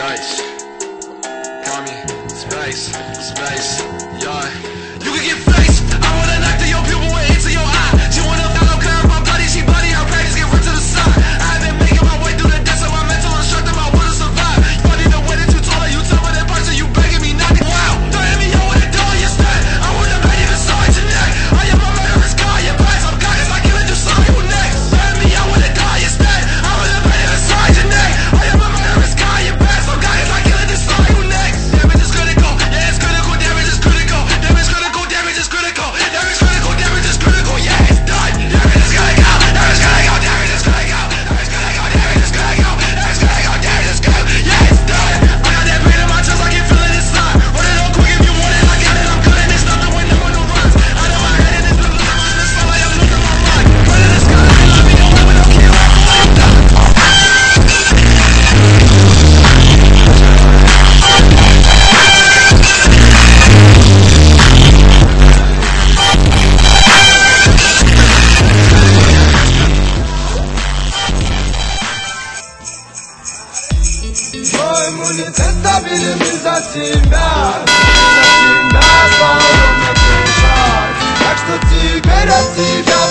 Space. Call me space, space, yeah. You can get faced. I wanna knock to your pupil and into your eye. She wanna follow curve, my bloody, she bloody, her practice get ripped to the side. I've been making my way through the depths of my mental instructor, my will to survive. You funny the way that you told her, you tell me that person, you begging me not to. Wow, don't hit me, yo, with a door, you stand. I wouldn't have even saw it tonight. I am a murderous guy, your back, I'm God, cause I kill it, you saw you next. Don't hit me, yo, with a door, you stand. I wouldn't have even saw it tonight. I am a murderous guy, your back, I'm God, cause I kill it, you saw you next. Damage is critical, yeah, it's critical, damage is critical. Damage critical, damage is critical. Damage critical, damage is critical, yeah, it's done. Damage is gonna go, damage is gonna go, damage is gonna go. Damage is gonna go, damage is gonna go. Damage is gonna go, damage is gonna go, yeah, it's done. I got that pain in my chest, I can feel it inside. Run it on quick if you want it, I got it, I'm good and it's nothing when no one no runs. Out of my head and it's losing my mind, it's felt like I'm losing my mind. Running the sky, they love me, don't let me, don't care, I'm done. Testa birimiz asimba Asimba, falou minha puxa. Tak что тебе, тебя